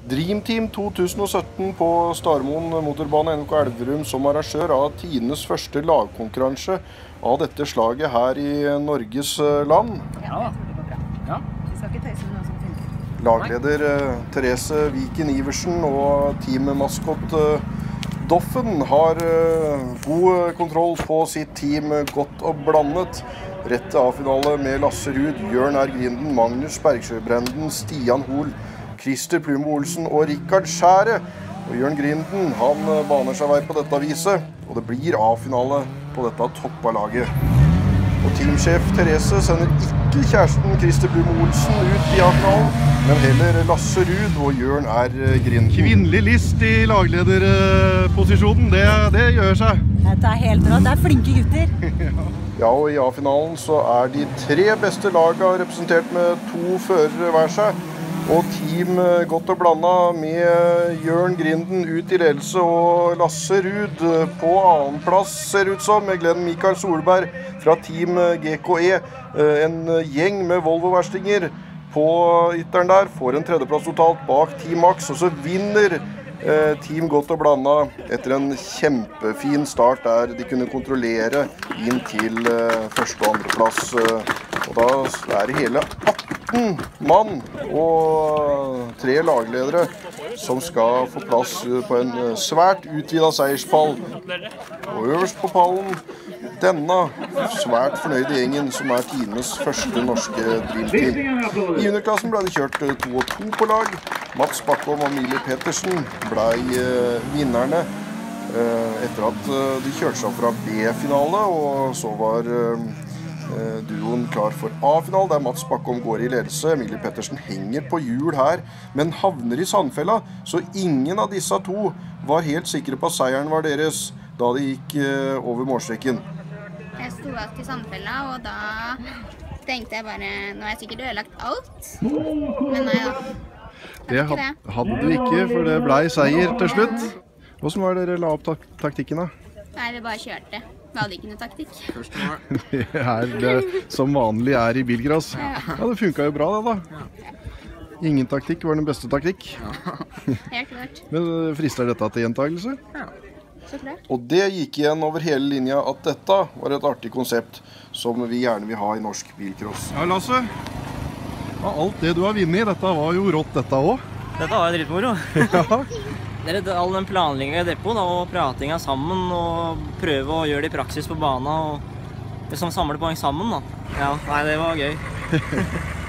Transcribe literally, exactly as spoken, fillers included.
Dream Team to tusen og sytten på Starmoen Motorbane N K Elverum som arrangør av Tines første lagkonkurranse av dette slaget her i Norges land. Ja, det går bra. Ja. Vi skal ikke tøyse med noe som tenker. Lagleder eh, Therese Viken Iversen og teammaskott eh, Doffen har eh, god kontroll på sitt team, godt og blandet. Rett til A-finale med Lasse Ruud, Jørn R. Grinden, Magnus Bergsjøbrenden, Stian Hoel, Christer Plumo Olsen og Rikard Skjære. Og Jørn Grinden, han baner seg vei på dette viset, og det blir A-finale på dette toppa laget. Og teamsjef Therese sender ikke kjæresten Christer Plumo Olsen ut i A-finalen, men heller Lasse Ruud og Jørn R. Grinden. Kvinnelig list i laglederposisjonen, det, det gjør seg. Det er helt rått, det er flinke gutter. Ja, og i A-finalen så er de tre beste lagene representert med to førere hver seg. Og team godt og blandet med Jørn Grinden ut i ledelse og Lasse Ruud på annen plass ser ut som med Glenn Mikael Solberg fra team G K E. En gjeng med Volvo-verstinger på ytteren der får en tredjeplass totalt bak Team Max, og så vinner team godt og blandet etter en kjempefin start der de kunne kontrollere inn til første og andre plass. Og da er det hele atten mann og tre lagledere som skal få plass på en svært utvidet seierspall. Og øverst på pallen denne svært fornøyde gjengen som er Tines første norske Dream Team. I underklassen ble det kjørt to og to på lag. Mats Backholm og Emilie Pettersen ble vinnerne etter at de kjørte seg fra B-finale, og så var duoen klar for A-final, der Mats Backholm går i ledelse. Emilie Pettersen henger på hjul her, men havner i sandfella, så ingen av disse to var helt sikre på at seieren var deres da de gikk over målstreken. Jeg sto alt i sandfella, og da tenkte jeg bare, nå har jeg sikkert ødelagt alt, men nei da. Det hadde du ikke, for det ble seier til slutt. Hvordan var det dere la opp tak taktikken da? Nei, vi bare kjørte. Vi hadde ikke noe taktikk. Det er det som vanlig er i bilcross. Ja, det funket jo bra det da. Ingen taktikk var den beste taktikk. Helt klart. Men frister dette til gjentagelse? Ja. Og det gikk igjen over hele linja at dette var et artig konsept som vi gjerne vil ha i norsk bilcross. Ja, Lasse, alt det du har vunnet, dette var jo rått dette også. Dette var dritmoro. Ja. Det er all den planleggingen i depot da, og pratinga sammen, og prøve å gjøre det i praksis på banen, og liksom samle poeng sammen da. Ja, nei, det var gøy.